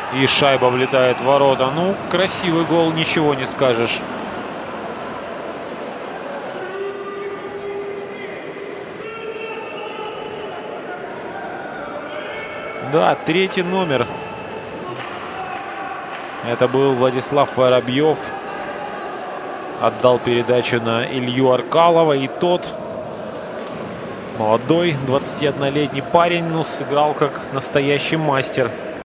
И шайба влетает в ворота. Ну, красивый гол, ничего не скажешь. Да, третий номер. Это был Владислав Воробьев. Отдал передачу на Илью Аркалова. И тот, молодой 21-летний парень, ну, сыграл как настоящий мастер.